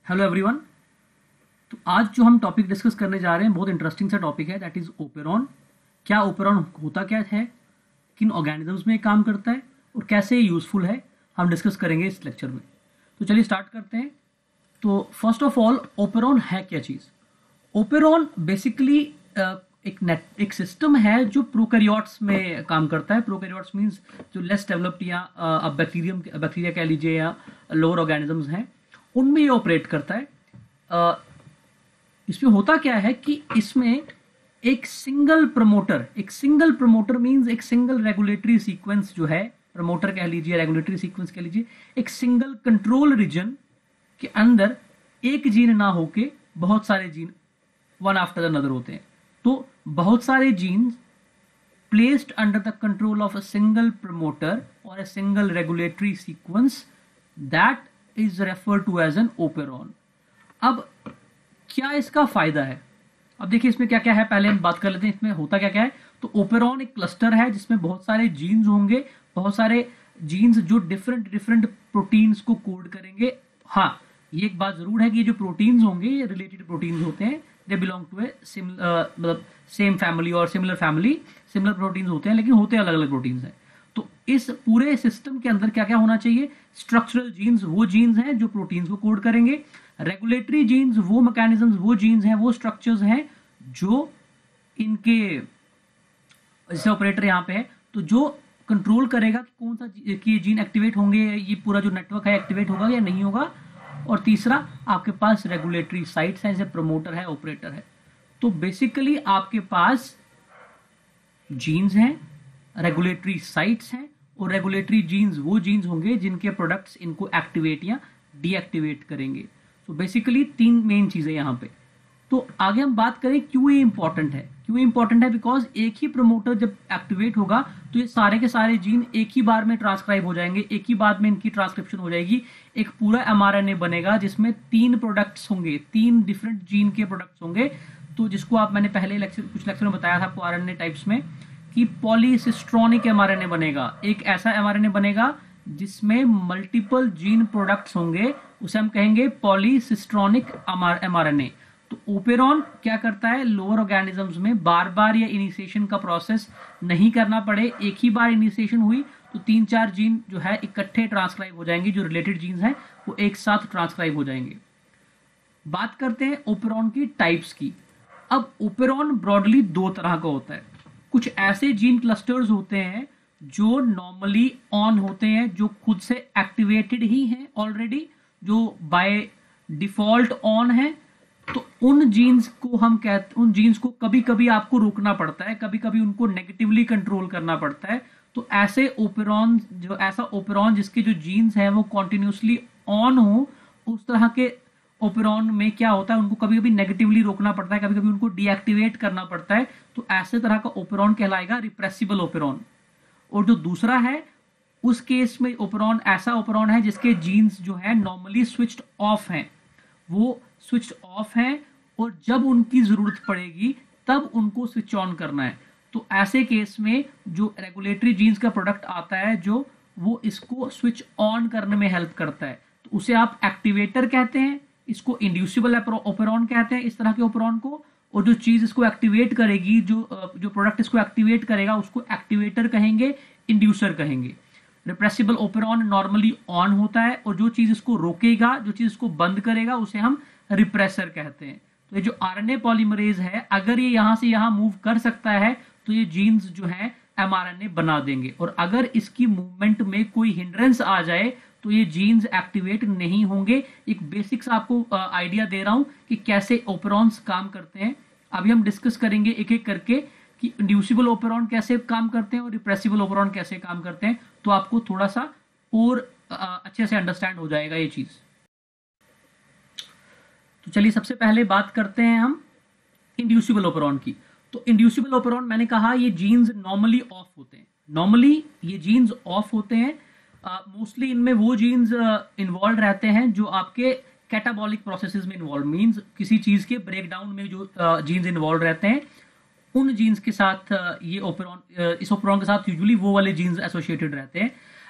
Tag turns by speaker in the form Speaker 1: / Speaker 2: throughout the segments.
Speaker 1: Hello everyone. तो आज जो हम टॉपिक डिस्कस करने जा रहे हैं बहुत इंटरेस्टिंग सा टॉपिक है, दैट इज ओपेरॉन। क्या ओपेरॉन होता क्या है, किन ऑर्गेनिजम्स में काम करता है और कैसे यूजफुल है, हम डिस्कस करेंगे इस लेक्चर में। तो चलिए स्टार्ट करते हैं। तो फर्स्ट ऑफ ऑल, ओपेरॉन है क्या चीज़? ओपेरॉन बेसिकली एक सिस्टम है जो प्रोकैरियोट्स में काम करता है। प्रोकैरियोट्स मींस जो लेस डेवलप्ड या अब बैक्टीरिया कह लीजिए या लोअर ऑर्गेनिजम्स हैं, उनमें ये ऑपरेट करता है। इसमें होता क्या है कि इसमें एक सिंगल प्रमोटर मींस एक सिंगल रेगुलेटरी सीक्वेंस जो है, प्रमोटर कह लीजिए, रेगुलेटरी सीक्वेंस कह लीजिए, एक सिंगल कंट्रोल रीजन के अंदर एक जीन ना होके बहुत सारे gene one after the another होते हैं। तो बहुत सारे genes placed under the control of a single promoter or a single regulatory sequence that is referred to as an operon। अब क्या इसका फायदा है? अब देखिए इसमें क्या क्या है, पहले हम बात कर लेते हैं इसमें होता क्या क्या है। तो ओपेरॉन एक क्लस्टर है जिसमें बहुत सारे जीन्स होंगे, बहुत सारे जीन्स जो डिफरेंट डिफरेंट प्रोटीन्स को कोड करेंगे। हाँ, ये एक बात जरूर है कि ये जो प्रोटीन्स होंगे ये रिलेटेड प्रोटीन्स होते हैं, दे बिलोंग टू ए मतलब सेम फैमिली और सिमिलर फैमिली, सिमिलर प्रोटीन्स होते हैं लेकिन होते अलग अलग प्रोटीन्स हैं। तो इस पूरे सिस्टम के अंदर क्या क्या होना चाहिए? स्ट्रक्चरल जीन्स वो जीन्स हैं जो प्रोटीन्स को कोड करेंगे, रेगुलेटरी जीन्स वो मैकेनिज्म्स वो जीन्स हैं वो स्ट्रक्चर्स हैं जो इनके, जैसे ऑपरेटर यहाँ पे है तो जो कंट्रोल करेगा कि कौन सा कि जीन एक्टिवेट होंगे, ये पूरा जो नेटवर्क है एक्टिवेट होगा या नहीं होगा। और तीसरा आपके पास रेगुलेटरी साइट्स हैं, जैसे प्रमोटर है, ऑपरेटर है। तो बेसिकली आपके पास जीन्स हैं, रेगुलेटरी साइट्स हैं, और रेगुलेटरी जीन्स वो जीन्स होंगे जिनके प्रोडक्ट्स इनको एक्टिवेट या डीएक्टिवेट करेंगे। तो बेसिकली तीन मेन चीजें यहां पे। तो आगे हम बात करें क्यों ये इंपॉर्टेंट है। क्यों इंपॉर्टेंट है? बिकॉज एक ही प्रमोटर जब एक्टिवेट होगा तो ये सारे के सारे जीन एक ही बार में ट्रांसक्राइब हो जाएंगे, एक ही बार में इनकी ट्रांसक्रिप्शन हो जाएगी। एक पूरा एमआरएनए बनेगा जिसमें तीन प्रोडक्ट्स होंगे, तीन डिफरेंट जीन के प्रोडक्ट्स होंगे। तो जिसको आप मैंने पहले कुछ लेक्चर में बताया था आपको आरएनए टाइप्स में कि पॉलीसिस्ट्रॉनिक एमआरएनए बनेगा। एक ऐसा एमआरएनए बनेगा जिसमें मल्टीपल जीन प्रोडक्ट्स होंगे, उसे हम कहेंगे पॉलीसिस्ट्रॉनिक एमआरएनए। तो ओपेरॉन क्या करता है? लोअर ऑर्गेनिजम्स में बार बार या इनिशिएशन का प्रोसेस नहीं करना पड़े, एक ही बार इनिशिएशन हुई तो तीन चार जीन जो है इकट्ठे ट्रांसक्राइब हो जाएंगे, जो रिलेटेड जीन्स हैं वो एक साथ ट्रांसक्राइब हो जाएंगे। बात करते हैं ओपेरॉन की टाइप्स की। अब ओपेरॉन ब्रॉडली दो तरह का होता है। कुछ ऐसे जीन क्लस्टर्स होते हैं जो नॉर्मली ऑन होते हैं, जो खुद से एक्टिवेटेड ही हैं ऑलरेडी, जो बाय डिफॉल्ट ऑन है। तो उन जीन्स को कभी कभी आपको रोकना पड़ता है, कभी कभी उनको नेगेटिवली कंट्रोल करना पड़ता है। तो ऐसे ओपेरॉन, जो ऐसा ओपेरॉन जिसके जो जीन्स हैं वो कॉन्टिन्यूसली ऑन हो, उस तरह के ओपेरॉन में क्या होता है, उनको कभी कभी नेगेटिवली रोकना पड़ता है, कभी कभी उनको डीएक्टिवेट करना पड़ता है। तो ऐसे तरह का ओपेरॉन कहलाएगा रिप्रेसिबल ओपेरॉन। और जो दूसरा है उस केस में ओपेरॉन ऐसा ओपेरॉन है जिसके जीन्स जो है नॉर्मली स्विच्ड ऑफ हैं, वो स्विच ऑफ है और जब उनकी जरूरत पड़ेगी तब उनको स्विच ऑन करना है। तो ऐसे केस में जो रेगुलेटरी जीन्स का प्रोडक्ट आता है जो वो इसको स्विच ऑन करने में हेल्प करता है, तो उसे आप एक्टिवेटर कहते हैं, इसको इंड्यूसिबल ओपेरॉन कहते हैं इस तरह के ओपेरॉन को। और जो चीज इसको एक्टिवेट करेगी, जो प्रोडक्ट इसको एक्टिवेट करेगा, उसको एक्टिवेटर कहेंगे, इंड्यूसर कहेंगे। रिप्रेसिबल ओपेरॉन नॉर्मली ऑन होता है और जो चीज इसको रोकेगा, जो चीज इसको बंद करेगा, उसे हम रिप्रेसर कहते हैं। तो ये जो आरएनए पॉलीमरेज है, अगर ये यहां से यहां मूव कर सकता है तो ये जीन्स जो है एमआरएनए बना देंगे, और अगर इसकी मूवमेंट में कोई हिंड्रेंस आ जाए तो ये जीन्स एक्टिवेट नहीं होंगे। एक बेसिक सा आपको आइडिया दे रहा हूं कि कैसे ओपेरॉन्स काम करते हैं। अभी हम डिस्कस करेंगे एक एक करके कि इंड्यूसिबल ओपेरॉन कैसे काम करते हैं और रिप्रेसिबल ओपेरॉन कैसे काम करते हैं, तो आपको थोड़ा सा और अच्छे से अंडरस्टैंड हो जाएगा ये चीज। तो चलिए सबसे पहले बात करते हैं हम इंड्यूसिबल ओपेरॉन की। तो इंड्यूसिबल ओपेरॉन मैंने कहा ये जीन्स नॉर्मली ऑफ होते हैं, नॉर्मली ये जीन्स ऑफ होते हैं। मोस्टली इनमें वो जीन्स इन्वॉल्व रहते हैं जो आपके कैटाबॉलिक प्रोसेसेस में इन्वॉल्व, मींस किसी चीज के ब्रेकडाउन में जो जीन्स इन्वॉल्व रहते हैं, उन जीन्स के साथ ये ओपेरॉन, इस ओपेरॉन के साथ यूजुअली वो वाले जीन्स एसोसिएटेड रहते हैं।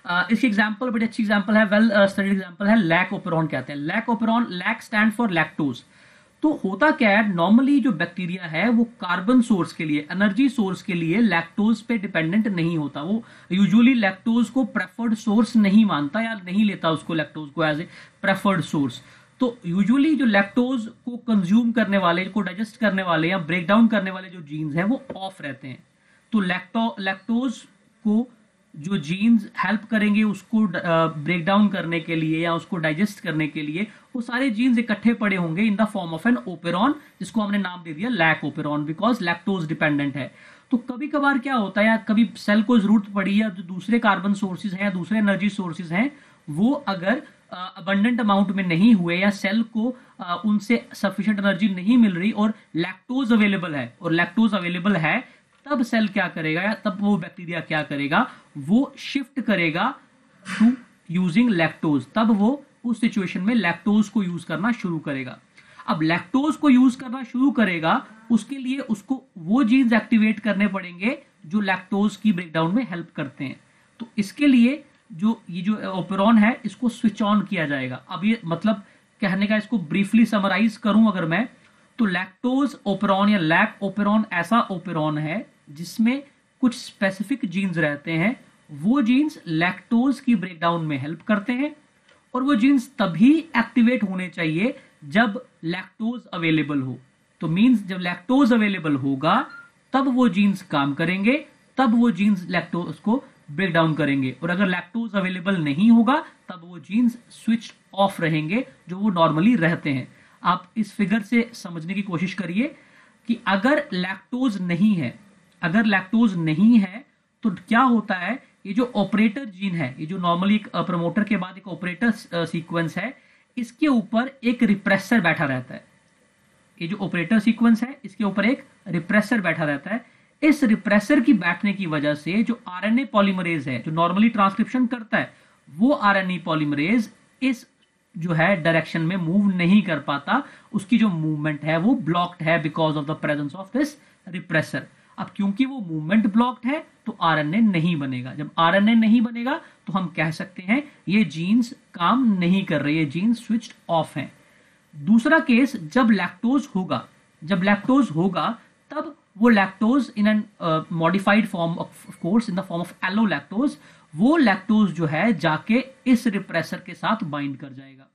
Speaker 1: इसकी एग्जांपल बड़ी अच्छी एग्जांपल है, वेल स्टडीड एग्जांपल है, लैक ओपेरॉन कहते हैं। Lac operon, lac stand for lactose. तो होता क्या है, नॉर्मली जो बैक्टीरिया है वो कार्बन सोर्स के लिए, एनर्जी सोर्स के लिए लैक्टोज पे डिपेंडेंट नहीं होता। वो यूजुअली लैक्टोज को प्रेफर्ड सोर्स नहीं मानता या नहीं लेता उसको, लैक्टोज को एज ए प्रेफर्ड सोर्स। तो यूजुअली जो लैक्टोज को कंज्यूम करने वाले, को डाइजेस्ट करने वाले या ब्रेक डाउन करने वाले जो जीन्स हैं वो ऑफ रहते हैं। तो लैक्टोज को जो जीन्स हेल्प करेंगे उसको ब्रेक डाउन करने के लिए या उसको डाइजेस्ट करने के लिए, वो सारे जीन्स इकट्ठे पड़े होंगे in the form of an operon, जिसको हमने नाम दे दिया lac operon, because lactose dependent है। तो कभी कभार क्या होता है, या कभी सेल को जरूरत पड़ी या जो दूसरे कार्बन सोर्सेज हैं या दूसरे एनर्जी सोर्सेज हैं वो अगर अबंडेंट अमाउंट में नहीं हुए या सेल को उनसे सफिशिएंट एनर्जी नहीं मिल रही और लैक्टोज अवेलेबल है, और लैक्टोज अवेलेबल है, तब सेल क्या करेगा या तब वो बैक्टीरिया क्या करेगा, वो शिफ्ट करेगा टू यूजिंग लैक्टोज। तब वो उस सिचुएशन में लैक्टोज को यूज करना शुरू करेगा। अब लैक्टोज को यूज करना शुरू करेगा, उसके लिए उसको वो जीन्स एक्टिवेट करने पड़ेंगे जो लैक्टोज की ब्रेकडाउन में हेल्प करते हैं। तो इसके लिए ये जो ओपेरॉन है इसको स्विच ऑन किया जाएगा। अब ये मतलब कहने का, इसको ब्रीफली समराइज करूं अगर मैं, तो लैक्टोज ओपेरॉन या लैक ओपेरॉन ऐसा ओपेरॉन है जिसमें कुछ स्पेसिफिक जीन्स रहते हैं। वो जीन्स लैक्टोज की ब्रेकडाउन में हेल्प करते हैं, और वो जीन्स तभी एक्टिवेट होने चाहिए जब लैक्टोज अवेलेबल हो। तो मींस जब लैक्टोज अवेलेबल होगा तब वो जीन्स काम करेंगे, तब वो जीन्स लैक्टोज को ब्रेक डाउन करेंगे। और अगर लैक्टोज अवेलेबल नहीं होगा तब वो जीन्स स्विच ऑफ रहेंगे, जो वो नॉर्मली रहते हैं। आप इस फिगर से समझने की कोशिश करिए कि अगर लैक्टोज नहीं है, अगर लैक्टोज नहीं है तो क्या होता है, ये जो ऑपरेटर जीन है, ये जो नॉर्मली एक प्रमोटर के बाद एक ऑपरेटर सीक्वेंस है, इसके ऊपर एक रिप्रेसर बैठा रहता है। ये जो ऑपरेटर सीक्वेंस है इसके ऊपर एक रिप्रेसर बैठा रहता है। इस रिप्रेसर की बैठने की वजह से जो आरएनए पॉलीमरेज है, जो नॉर्मली ट्रांसक्रिप्शन करता है, वो आरएनए पॉलीमरेज इस जो है डायरेक्शन में मूव नहीं कर पाता। उसकी जो मूवमेंट है वो ब्लॉक्ड है because of the presence of this repressor. अब क्योंकि वो मूवमेंट ब्लॉक्ड है तो आरएनए नहीं बनेगा। जब आरएनए नहीं बनेगा तो हम कह सकते हैं ये जीन्स काम नहीं कर रहे, ये जीन्स स्विच्ड ऑफ हैं। दूसरा केस, जब लैक्टोज होगा, जब लैक्टोज होगा तब वो lactose in an modified form, of course in the form of allolactose, वो लैक्टोज जो है जाके इस रिप्रेसर के साथ बाइंड कर जाएगा।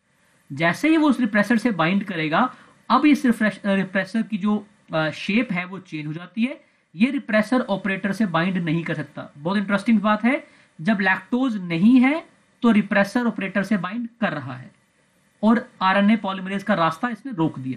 Speaker 1: जैसे ही वो उस रिप्रेसर से बाइंड करेगा, अब इस रिप्रेसर की जो शेप है वो चेंज हो जाती है। ये रिप्रेसर ऑपरेटर से बाइंड नहीं कर सकता। बहुत इंटरेस्टिंग बात है, जब लैक्टोज नहीं है तो रिप्रेसर ऑपरेटर से बाइंड कर रहा है और आरएनए पॉलीमरेज का रास्ता इसने रोक दिया।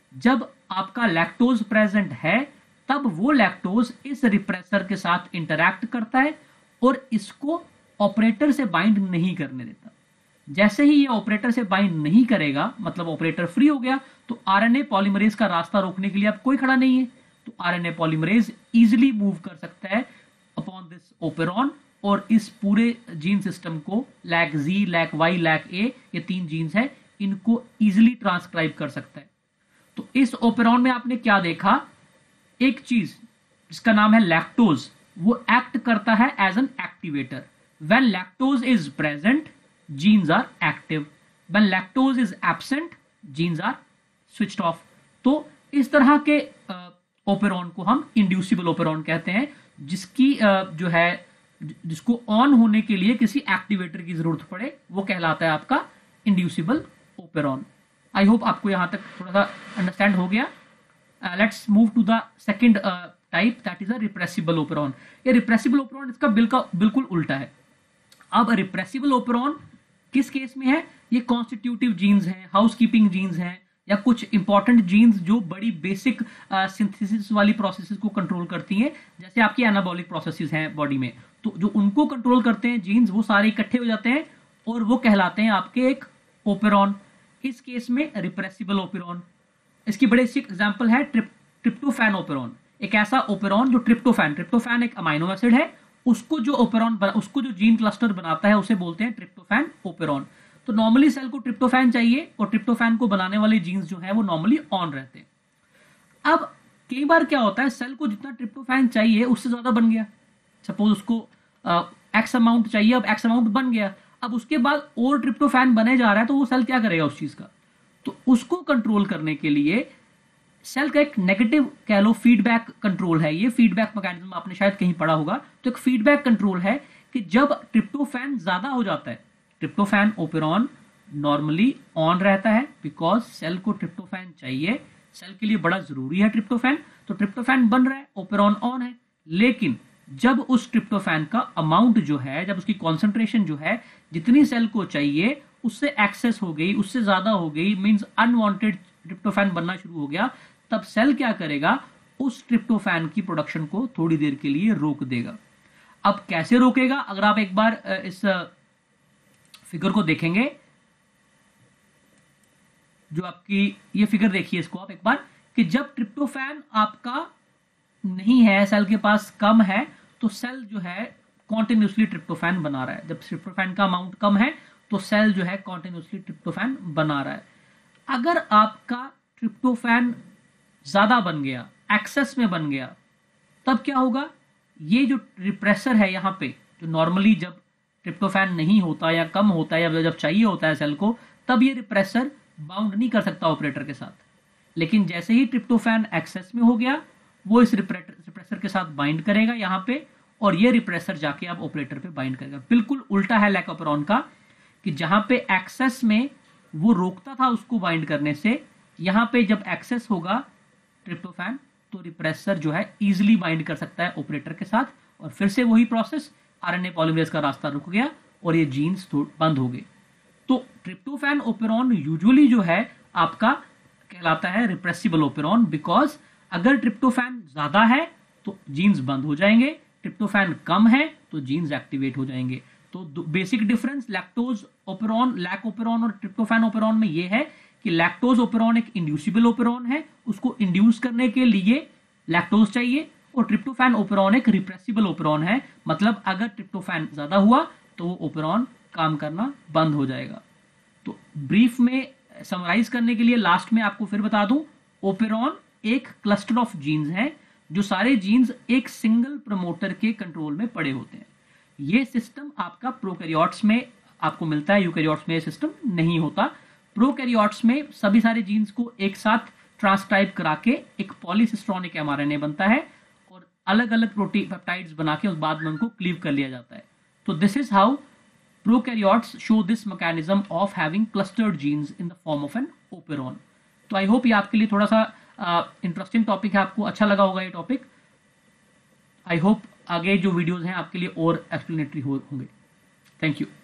Speaker 1: जब आपका लैक्टोज प्रेजेंट है तब वो लैक्टोज इस रिप्रेसर के साथ इंटरैक्ट करता है और इसको ऑपरेटर से बाइंड नहीं करने देता। जैसे ही ये ऑपरेटर से बाइंड नहीं करेगा, मतलब ऑपरेटर फ्री हो गया, तो आरएनए पॉलीमरेज का रास्ता रोकने के लिए अब कोई खड़ा नहीं है। तो आरएनए पॉलीमरेज इजीली मूव कर सकता है अपॉन दिस ओपेरॉन और इस पूरे जीन सिस्टम को, lac G, lac Y, lac A, ये 3 जीन्स है, इनको इजीली ट्रांसक्राइब कर सकता है। तो इस ओपेरॉन में आपने क्या देखा, एक चीज जिसका नाम है लैक्टोज, वो एक्ट करता है as an activator. When lactose is present, genes are active. When lactose is absent, genes are switched off. तो इस तरह के ओपेरॉन को हम इंड्यूसिबल ओपेरॉन कहते हैं, जिसकी जो है, जिसको ऑन होने के लिए किसी एक्टिवेटर की जरूरत पड़े, वो कहलाता है आपका इंड्यूसिबल ओपेरॉन। आई होप आपको यहां तक थोड़ा सा अंडरस्टैंड हो गया। Let's move to the second type, that is a repressible operon. ये रिप्रेसिबल ओपेरॉन इसका बिल्कुल उल्टा है। अब रिप्रेसिबल ओपेरॉन किस केस में है, ये कॉन्स्टिट्यूटिव जीन्स हैं, हाउसकीपिंग जीन्स हैं, या कुछ इंपॉर्टेंट जीन्स जो बड़ी बेसिक सिंथेसिस वाली प्रोसेसेस को कंट्रोल करती हैं, जैसे आपकी एनाबॉलिक प्रोसेसेस हैं बॉडी में, तो जो उनको कंट्रोल करते हैं जीन्स, वो सारे इकट्ठे हो जाते हैं और वो कहलाते हैं आपके एक ओपेरॉन। इस केस में रिप्रेसिबल ओपेरॉन। इसकी बड़े एग्जाम्पल है ट्रिप्टोफैन ओपेरॉन, एक ऐसा ओपेरॉन जो ट्रिप्टोफैन एक अमाइनो एसिड है, उसको जो जीन क्लस्टर बनाता है उसे बोलते हैं ट्रिप्टोफैन ओपेरॉन। तो नॉर्मली सेल को ट्रिप्टोफैन चाहिए और ट्रिप्टोफैन को बनाने वाले जीन्स जो है वो नॉर्मली ऑन रहते हैं। अब कई बार क्या होता है, सेल को जितना ट्रिप्टोफैन चाहिए उससे ज्यादा बन गया। सपोज उसको एक्स अमाउंट चाहिए, अब एक्स अमाउंट बन गया, अब उसके बाद और ट्रिप्टोफैन बने जा रहा है, तो वो सेल क्या करेगा उस चीज का? तो उसको कंट्रोल करने के लिए सेल का एक नेगेटिव कह लो फीडबैक कंट्रोल है, ये फीडबैक मैकेनिज्म आपने शायद कहीं पढ़ा होगा। तो एक फीडबैक कंट्रोल है कि जब ट्रिप्टोफैन ज्यादा हो जाता है, ट्रिप्टोफैन ओपेरॉन नॉर्मली ऑन रहता है बिकॉज सेल को ट्रिप्टोफैन चाहिए, सेल के लिए बड़ा जरूरी है ट्रिप्टोफैन, तो ट्रिप्टोफैन बन रहा है, ओपेरॉन ऑन है। लेकिन जब उस ट्रिप्टोफैन का अमाउंट जो है, जब उसकी कॉन्सेंट्रेशन जो है जितनी सेल को चाहिए उससे एक्सेस हो गई, उससे ज्यादा हो गई, मींस अनवांटेड ट्रिप्टोफैन बनना शुरू हो गया, तब सेल क्या करेगा, उस ट्रिप्टोफैन की प्रोडक्शन को थोड़ी देर के लिए रोक देगा। अब कैसे रोकेगा? अगर आप एक बार इस फिगर को देखेंगे, जो आपकी ये फिगर देखिए इसको आप एक बार, कि जब ट्रिप्टोफैन आपका नहीं है, सेल के पास कम है, तो सेल जो है कॉन्टिन्यूसली ट्रिप्टोफैन बना रहा है। जब ट्रिप्टोफैन का अमाउंट कम है तो सेल जो है कॉन्टिन्यूसली ट्रिप्टोफैन बना रहा है। अगर आपका ट्रिप्टोफैन ज्यादा बन गया, एक्सेस में बन गया, तब क्या होगा? ये जो रिप्रेसर है यहां पे, जो नॉर्मली जब ट्रिप्टोफैन नहीं होता या कम होता है या जब चाहिए होता है सेल को, तब ये रिप्रेसर बाउंड नहीं कर सकता ऑपरेटर के साथ। लेकिन जैसे ही ट्रिप्टोफैन एक्सेस में हो गया, वो इस रिप्रेसर के साथ बाइंड करेगा यहां पे, और ये रिप्रेसर जाके अब ऑपरेटर पे बाइंड करेगा। बिल्कुल उल्टा है लैकोपेरॉन का, कि जहां पे एक्सेस में वो रोकता था उसको बाइंड करने से, यहां पे जब एक्सेस होगा ट्रिप्टोफैन, तो रिप्रेसर जो है इजीली बाइंड कर सकता है ऑपरेटर के साथ, और फिर से वही प्रोसेस, आरएनए पॉलीमरेज का रास्ता रुक गया और ये जीन्स बंद हो गए। तो ट्रिप्टोफैन ओपेरॉन यूजुअली जो है आपका कहलाता है रिप्रेसिबल ओपेरॉन, बिकॉज अगर ट्रिप्टोफैन ज्यादा है तो जीन्स बंद हो जाएंगे, ट्रिप्टोफैन कम है तो जीन्स एक्टिवेट हो जाएंगे। तो basic difference lactose operon, lac operon और ट्रिप्टोफैन ओपेरॉन में यह है कि लैक्टोज ओपेरॉन एक इंड्यूसिबल ओपेरॉन है, उसको इंड्यूस करने के लिए लैक्टोज चाहिए, और ट्रिप्टोफैन ओपेरॉन एक रिप्रेसिबल ओपेरॉन है, मतलब अगर ट्रिप्टोफैन ज्यादा हुआ तो वो ओपेरॉन काम करना बंद हो जाएगा। तो ब्रीफ में समराइज करने के लिए लास्ट में आपको फिर बता दूं, ओपेरॉन एक क्लस्टर ऑफ जीन्स है, जो सारे जीन्स एक सिंगल प्रमोटर के कंट्रोल में पड़े होते हैं। ये सिस्टम आपका प्रोकैरियोट्स में आपको मिलता है, यूकैरियोट्स में ये सिस्टम नहीं होता। प्रोकैरियोट्स में सभी सारे जीन्स को एक साथ ट्रांसक्राइब करा के एक पॉलीसिस्ट्रॉनिक एमआरएनए बनता है, और अलग अलग प्रोटीन पेप्टाइड्स बना के उस बाद में उनको क्लीव कर लिया जाता है। तो this is how prokaryotes show this mechanism of having clustered genes in the form of an operon. तो आई होप ये आपके लिए थोड़ा सा इंटरेस्टिंग टॉपिक है, आपको अच्छा लगा होगा ये टॉपिक। आई होप आगे जो वीडियोस हैं आपके लिए और एक्सप्लेनेटरी होंगे। Thank you.